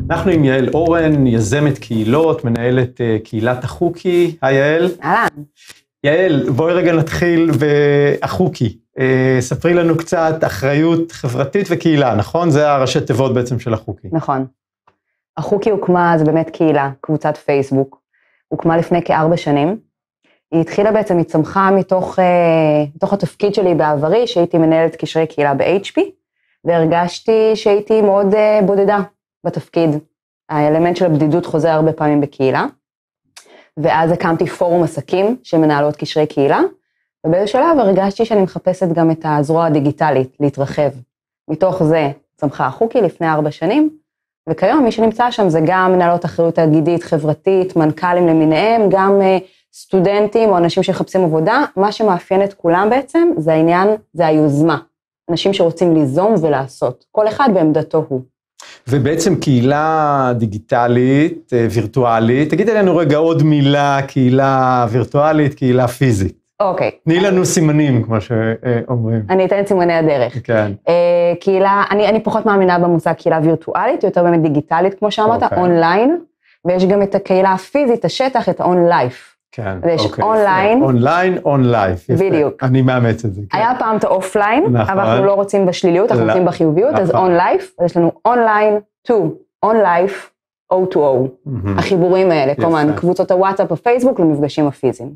אנחנו עם יעל אורן, יזמת קהילות, מנהלת קהילת החוקי. היי יעל. אהלן. יעל, בואי רגע נתחיל בחוקי. ספרי לנו קצת אחריות חברתית וקהילה, נכון? זה הראשי תיבות בעצם של החוקי. נכון. החוקי הוקמה, זה באמת קהילה, קבוצת פייסבוק. הוקמה לפני כ4 שנים. היא התחילה בעצם, היא צמחה מתוך התפקיד שלי בעברי, שהייתי מנהלת קשרי קהילה ב-HP, והרגשתי שהייתי מאוד בודדה בתפקיד. האלמנט של הבדידות חוזר הרבה פעמים בקהילה, ואז הקמתי פורום עסקים שמנהלות קשרי קהילה, ובאיזה שלב הרגשתי שאני מחפשת גם את הזרוע הדיגיטלית, להתרחב. מתוך זה צמחה החוקי לפני 4 שנים, וכיום מי שנמצא שם זה גם מנהלות אחריות תאגידית, חברתית, מנכ"לים למיניהם, גם סטודנטים או אנשים שחפשים עבודה. מה שמאפיין את כולם בעצם זה העניין, זה היוזמה. אנשים שרוצים ליזום ולעשות, כל אחד בעמדתו הוא. ובעצם קהילה דיגיטלית, וירטואלית, תגידי לנו רגע עוד מילה, קהילה וירטואלית, קהילה פיזית. אוקיי. תני לנו סימנים, כמו שאומרים. אני אתן את סימני הדרך. כן. קהילה, אני פחות מאמינה במושג קהילה וירטואלית, יותר באמת דיגיטלית, כמו שאמרת, אונליין, ויש גם את הקהילה הפיזית, השטח, את און-לייף. כן, ויש אונליין. אונליין, און-לייף. בדיוק. אני מאמץ את זה. היה פעם את האופליין, אבל אנחנו לא רוצים בשליליות, אנחנו רוצים בחיוביות, אז און-לייף, אז יש לנו אונליין, to, און-לייף, O2O. החיבורים האלה, כלומר, קבוצות הוואטסאפ הפייסבוק למפגשים הפיזיים.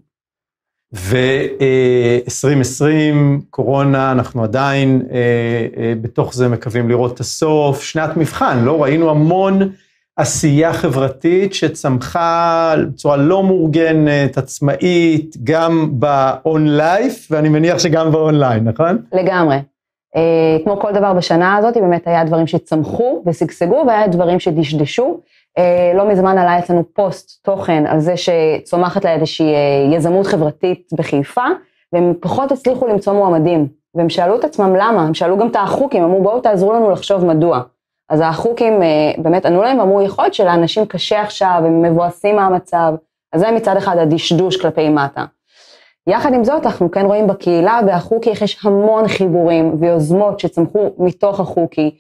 ו-2020, קורונה, אנחנו עדיין בתוך זה מקווים לראות את הסוף, שנת מבחן, לא ראינו המון עשייה חברתית שצמחה בצורה לא מאורגנת, עצמאית, גם באון-לייף, ואני מניח שגם באונליין, נכון? לגמרי. כמו כל דבר בשנה הזאת, באמת היה דברים שצמחו ושגשגו, והיה דברים שדשדשו. לא מזמן עלה אצלנו פוסט תוכן על זה שצומחת לה איזושהי יזמות חברתית בחיפה, והם פחות הצליחו למצוא מועמדים, והם שאלו את עצמם למה, הם שאלו גם את החוקים, אמרו בואו תעזרו לנו לחשוב מדוע. אז החוקים באמת ענו להם ואמרו יכול להיות שלאנשים קשה עכשיו, הם מבואסים מהמצב, אז זה מצד אחד הדשדוש כלפי מטה. יחד עם זאת אנחנו כן רואים בקהילה, והחוקי יש המון חיבורים ויוזמות שצמחו מתוך החוקי,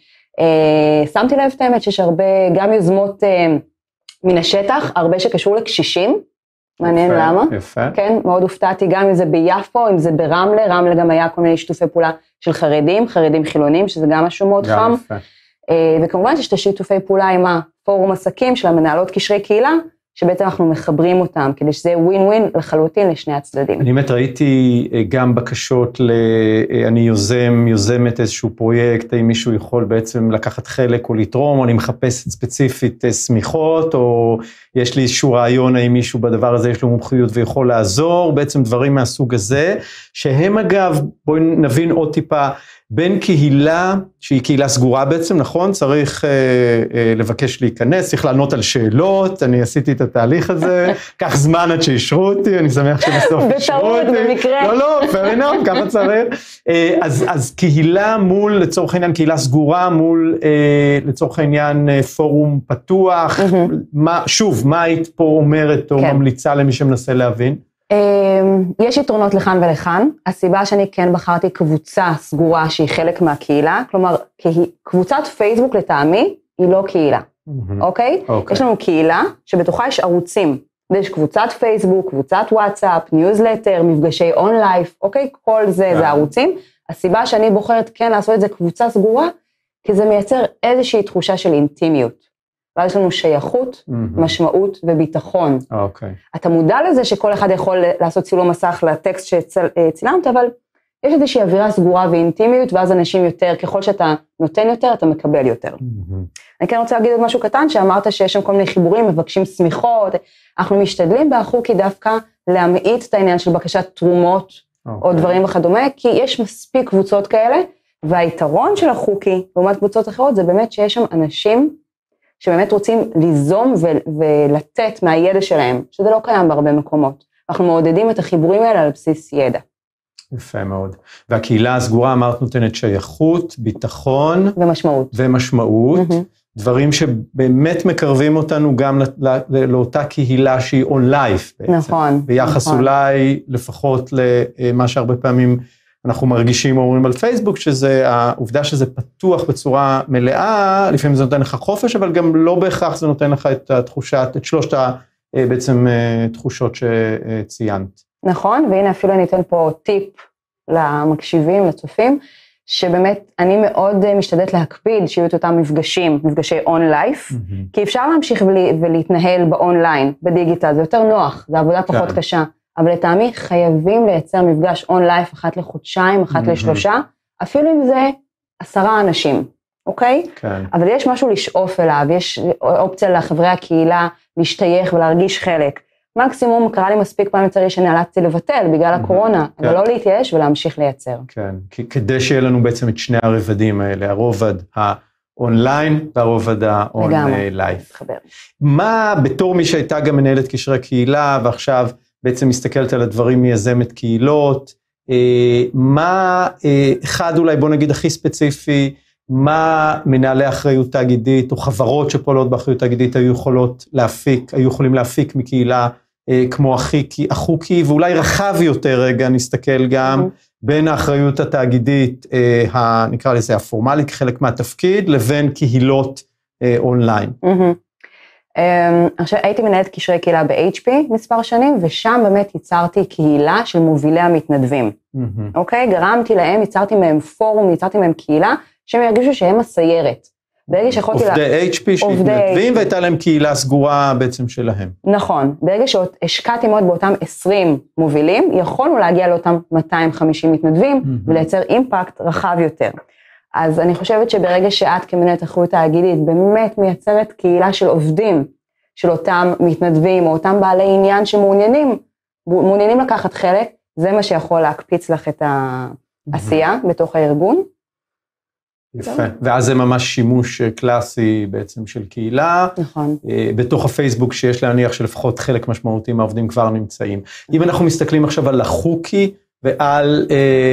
שמתי לב את האמת שיש הרבה, גם יוזמות מן השטח, הרבה שקשור לקשישים, מעניין למה, יפה. כן, מאוד הופתעתי, גם אם זה ביפו, אם זה ברמלה, רמלה גם היה כל מיני שיתופי פעולה של חרדים חילונים, שזה גם משהו מאוד חם, וכמובן שיש את השיתופי פעולה עם הפורום עסקים של המנהלות קשרי קהילה, שבעצם אנחנו מחברים אותם, כדי שזה ווין ווין לחלוטין לשני הצדדים. אני באמת ראיתי גם בקשות אני יוזמת איזשהו פרויקט, האם מישהו יכול בעצם לקחת חלק או לתרום, או אני מחפשת ספציפית סמיכות, או יש לי איזשהו רעיון, האם מישהו בדבר הזה יש לו מומחיות ויכול לעזור, בעצם דברים מהסוג הזה, שהם אגב, בואי נבין עוד טיפה, בין קהילה, שהיא קהילה סגורה בעצם, נכון? צריך לבקש להיכנס, צריך לענות על שאלות, אני עשיתי את התהליך הזה, כך זמן עד שישרו אותי, אני שמח שבסוף ישרו אותי. בטעות, במקרה. לא, fair enough, ככה צריך. אז קהילה מול, לצורך העניין, קהילה סגורה, מול, לצורך העניין, פורום פתוח, שוב, מה היית פה אומרת או ממליצה למי שמנסה להבין? יש יתרונות לכאן ולכאן, הסיבה שאני כן בחרתי קבוצה סגורה שהיא חלק מהקהילה, כלומר קבוצת פייסבוק לטעמי היא לא קהילה, אוקיי? יש לנו קהילה שבתוכה יש ערוצים, יש קבוצת פייסבוק, קבוצת וואטסאפ, ניוזלטר, מפגשי און-לייף, אוקיי? כל זה זה ערוצים, הסיבה שאני בוחרת כן לעשות את זה קבוצה סגורה, כי זה מייצר איזושהי תחושה של אינטימיות. ואז יש לנו שייכות, משמעות וביטחון. אוקיי. אתה מודע לזה שכל אחד יכול לעשות צילום מסך לטקסט שצילמת, אבל יש איזושהי אווירה סגורה ואינטימיות, ואז אנשים יותר, ככל שאתה נותן יותר, אתה מקבל יותר. אני כן רוצה להגיד עוד משהו קטן, שאמרת שיש שם כל מיני חיבורים, מבקשים סמיכות, אנחנו משתדלים בחוקי דווקא להמעיט את העניין של בקשת תרומות, או דברים וכדומה, כי יש מספיק קבוצות כאלה, והיתרון של החוקי, לעומת קבוצות אחרות, זה באמת שיש שם אנשים, שבאמת רוצים ליזום ולתת מהידע שלהם, שזה לא קיים בהרבה מקומות. אנחנו מעודדים את החיבורים האלה על בסיס ידע. יפה מאוד. והקהילה הסגורה, אמרת, נותנת שייכות, ביטחון. ומשמעות. דברים שבאמת מקרבים אותנו גם לאותה קהילה שהיא און-לייף בעצם. נכון. ביחס אולי לפחות למה שהרבה פעמים אנחנו מרגישים או אומרים על פייסבוק, שזה העובדה שזה פתוח בצורה מלאה, לפעמים זה נותן לך חופש, אבל גם לא בהכרח זה נותן לך את התחושה, את שלושת בעצם תחושות שציינת. נכון, והנה אפילו אני אתן פה טיפ למקשיבים, לצופים, שבאמת אני מאוד משתדלת להקפיד שיהיו את אותם מפגשים, מפגשי און-לייף, כי אפשר להמשיך ולהתנהל באונליין, בדיגיטל, זה יותר נוח, זה עבודה פחות קשה, אבל לטעמי חייבים לייצר מפגש און-לייף אחת לחודשיים, אחת לשלושה, אפילו אם זה 10 אנשים, אוקיי? כן. אבל יש משהו לשאוף אליו, יש אופציה לחברי הקהילה להשתייך ולהרגיש חלק. מקסימום קרה לי מספיק פעם יצרי שנאלצתי לבטל בגלל הקורונה, אבל לא להתייאש ולהמשיך לייצר. כן, כדי שיהיה לנו בעצם את שני הרבדים האלה, הרובד האונליין והרובד האון-לייף. מה בתור מי שהייתה גם מנהלת קשרי קהילה, ועכשיו בעצם מסתכלת על הדברים מיזמת קהילות, מה אחד אולי בוא נגיד הכי ספציפי, מה מנהלי אחריות תאגידית או חברות שפועלות באחריות תאגידית היו יכולים להפיק מקהילה כמו החוקי, ואולי רחב יותר רגע נסתכל גם בין האחריות התאגידית, נקרא לזה הפורמלית, חלק מהתפקיד, לבין קהילות אונליין. עכשיו הייתי מנהלת קשרי קהילה ב-HP מספר שנים, ושם באמת ייצרתי קהילה של מובילי המתנדבים. אוקיי? גרמתי להם, ייצרתי מהם פורום, ייצרתי מהם קהילה, שהם ירגישו שהם הסיירת. ברגע שיכולתי עובדי HP שמתנדבים, והייתה להם קהילה סגורה בעצם שלהם. נכון. ברגע שהשקעתי מאוד באותם 20 מובילים, יכולנו להגיע לאותם 250 מתנדבים, ולייצר אימפקט רחב יותר. אז אני חושבת שברגע שאת כמנהלת אחריות תאגידית, באמת מייצרת קהילה של עובדים, של אותם מתנדבים, או אותם בעלי עניין שמעוניינים לקחת חלק, זה מה שיכול להקפיץ לך את העשייה בתוך הארגון. יפה, ואז זה ממש שימוש קלאסי בעצם של קהילה. נכון. בתוך הפייסבוק שיש להניח שלפחות חלק משמעותי מהעובדים כבר נמצאים. אם אנחנו מסתכלים עכשיו על החוקי ועל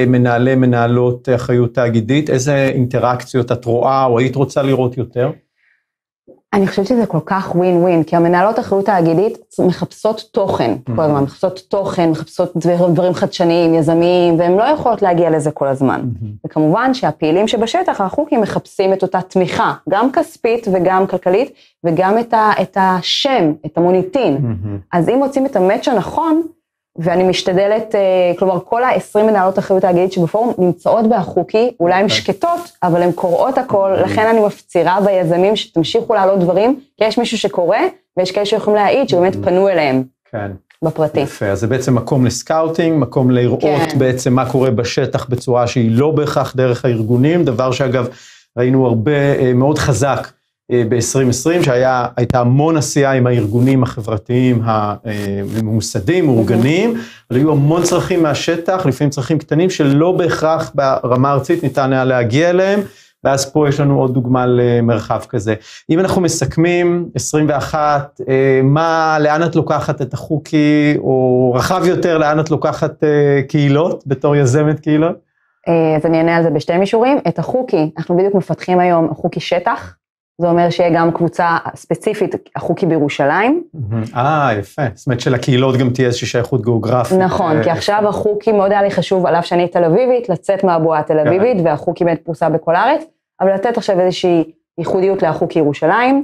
מנהלות אחריות תאגידית, איזה אינטראקציות את רואה או היית רוצה לראות יותר? אני חושבת שזה כל כך ווין ווין, כי המנהלות אחריות תאגידית מחפשות תוכן, כל הזמן, מחפשות תוכן, מחפשות דברים חדשניים, יזמיים, והן לא יכולות להגיע לזה כל הזמן. וכמובן שהפעילים שבשטח, החוקים מחפשים את אותה תמיכה, גם כספית וגם כלכלית, וגם את השם, את המוניטין. אז אם מוצאים את המאץ' הנכון, ואני משתדלת, כלומר, כל ה-20 מנהלות אחריות תאגידית שבפורום נמצאות בהחוקי, אולי הן שקטות, אבל הן קוראות הכל, לכן אני מפצירה ביזמים שתמשיכו לעלות דברים, כי יש מישהו שקורא, ויש כאלה שיכולים להעיד שבאמת פנו אליהם. כן. בפרטי. יפה, אז זה בעצם מקום לסקאוטינג, מקום לראות בעצם מה קורה בשטח בצורה שהיא לא בהכרח דרך הארגונים, דבר שאגב ראינו הרבה מאוד חזק, ב-2020, שהייתה המון עשייה עם הארגונים החברתיים הממוסדים, מאורגנים, אבל היו המון צרכים מהשטח, לפעמים צרכים קטנים שלא בהכרח ברמה הארצית ניתן היה להגיע אליהם, ואז פה יש לנו עוד דוגמה למרחב כזה. אם אנחנו מסכמים 21, לאן את לוקחת את החוקי, או רחב יותר, לאן את לוקחת קהילות, בתור יזמת קהילות? אז אני אענה על זה בשתי מישורים. את החוקי, אנחנו בדיוק מפתחים היום חוקי שטח, זה אומר שיהיה גם קבוצה ספציפית, החוקי בירושלים. יפה. זאת אומרת שלקהילות גם תהיה איזושהי שייכות גיאוגרפית. נכון, כי עכשיו החוקי מאוד היה לי חשוב, עליו שאני תל אביבית, לצאת מהבועה תל אביבית, והחוקי באמת פרוסה בכל הארץ, אבל לתת עכשיו איזושהי ייחודיות לחוקי ירושלים,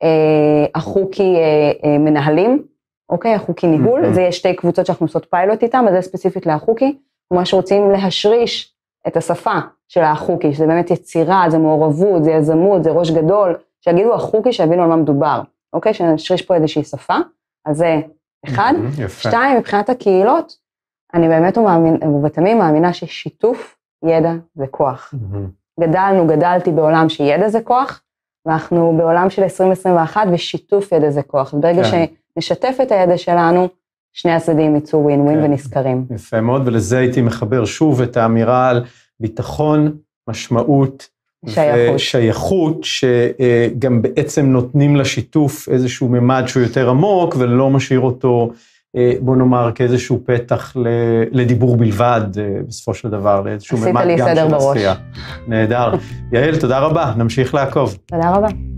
החוקי מנהלים, אוקיי, החוקי ניהול, זה יש 2 קבוצות שאנחנו עושות פיילוט איתם, אז זה ספציפית לחוקי, ממש רוצים להשריש את השפה של החוקי, שזה באמת יצירה, זה מעורבות, זה יזמות, זה ראש גדול, שיגידו החוקי שיבינו על מה מדובר, אוקיי? שנשריש פה איזושהי שפה, אז זה 1. 2, מבחינת הקהילות, אני באמת ובתמים מאמינה ששיתוף ידע זה כוח. גדלתי בעולם שידע זה כוח, ואנחנו בעולם של 2021 ושיתוף ידע זה כוח. ברגע שנשתף את הידע שלנו, שני הצדדים יצאו ווין ווין ונזכרים. יפה מאוד, ולזה הייתי מחבר שוב את האמירה על ביטחון, משמעות ושייכות, שגם בעצם נותנים לשיתוף איזשהו ממד שהוא יותר עמוק, ולא משאיר אותו, בוא נאמר, כאיזשהו פתח לדיבור בלבד, בסופו של דבר, לאיזשהו ממד גם של עשייה. נהדר. יעל, תודה רבה, נמשיך לעקוב. תודה רבה.